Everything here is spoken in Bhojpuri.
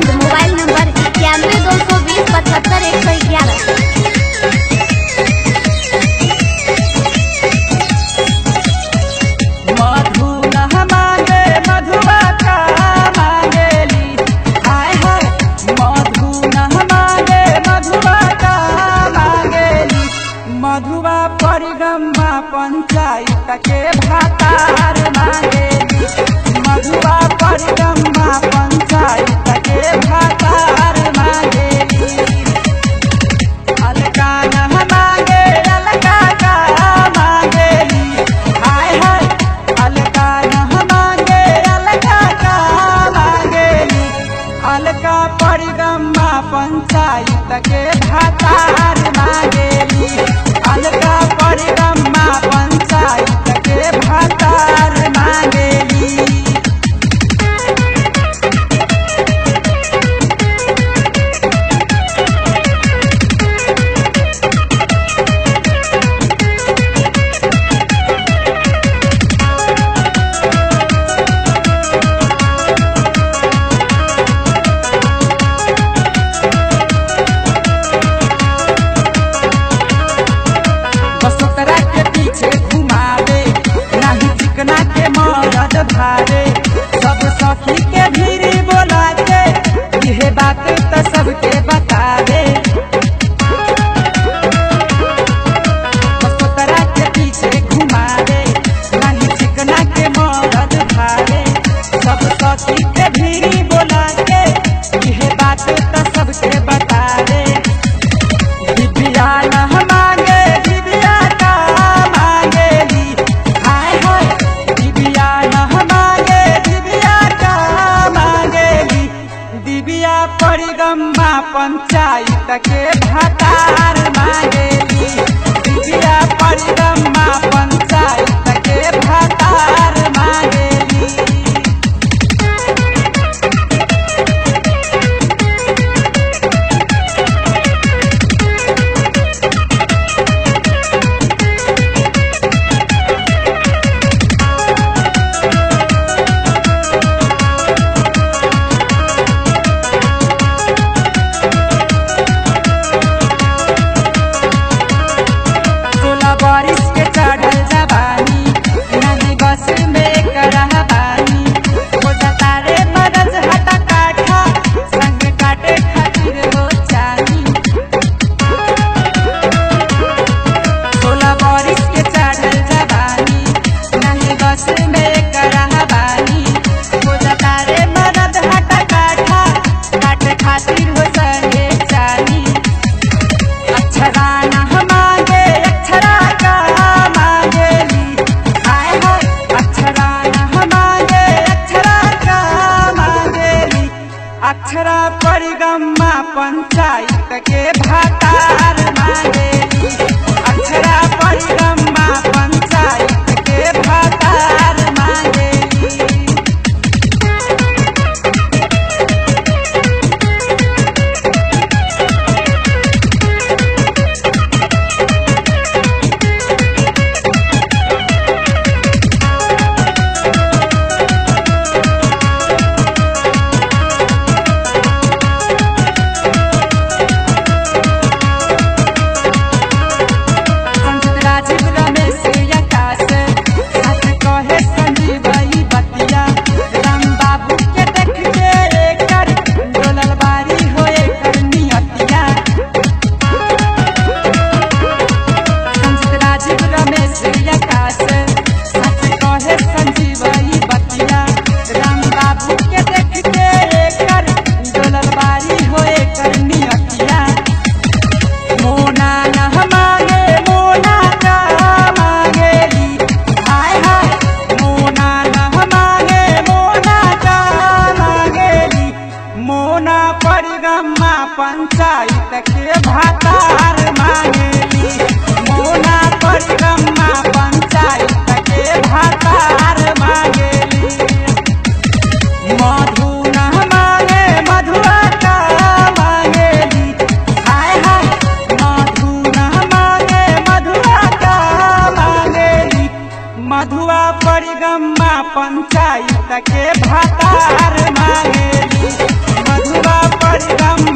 Govind, mobile number 9122207511। मधुआ परिगम्मा पंचायत के भातार मांगेली, मधुआ परिगम्मा पंचायत के भातार मांगेली। अलका न मांगे अलका का मांगेली, हाय हाय अलका न मांगे अलका का मांगेली। अलका परिगम्मा पंचायत के भातार मांगेली, अलका परिगम्मा पंचायत के भातार मांगेली। बसोतरा के पीछे घुमावे नहीं चिकना के मरद भारे, सब सखी के भीड़ बोला के यह बात तो सबके बतावे। बसोतरा के पीछे घुमावे नहीं चिकना के मरद भारे, सब सखी के भीड़ बोला के यह बात तो सबके बतावे। दिव्या न मांगे दिव्या का मांगेली, हाय हाय दिव्या न मांगे दिव्या का मांगेली। दिव्या परिगम्मा पंचायत के भातार मांगेली, दिव्या परिगम्मा पंचायत के भातार मांगेली। बारिश के चढ़ल जवानी नहीं बस में करहबानी, हो जाता रे मरज हटा काठा संग काटे खातिर हो चानी। सोला बारिश के चढ़ल जवानी नहीं बस में करहबानी, हो जाता रे मरज हटा काठा काटे खातिर हो संगे चानी। अक्षरा न मांगे अक्षरा का मांगेली, हाय हाय अक्षरा न मांगे अक्षरा का मांगेली। अक्षरा परिगम्मा पंचायत के भातार मांगेली, अक्षरा परिगम्मा पंचायत के भातार मांगेली। राजीव रमेश आकाश साथ कहे संजीवई बतिया, राम बाबू के देख के एकर डोलल बारी हो एकर नियतिया। राजीव रमेश आकाश साथ कहे संजीवई बतिया, राम बाबू के देख के एकर डोलल बारी हो एकर नियतिया। मोना न मांगे मोना का मांगेली, हाय हाय मोना न मांगे मोना का मांगेली। मोना परिगम्मा पंचायत के भातार मांगेली, मोना परिगम्मा पंचायत के भातार मांगेली। मधु न मांगे मधुआ का मांगेली, हाय हाय मधु न मांगे मधुआ का मांगेली। मधुआ परिगम्मा पंचायत के भातार मांगेली, मधुआ पर गम